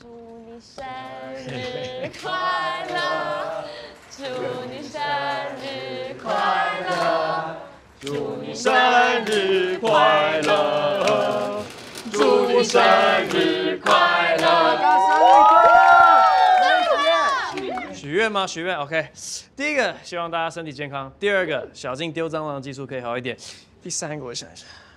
祝你生日快乐，祝你生日快乐，祝你生日快乐，祝你生日快乐， 许愿吗？许愿 ，OK。第一个，希望大家身体健康；第二个，小静丢蟑螂的技术可以好一点；第三个，我想一下。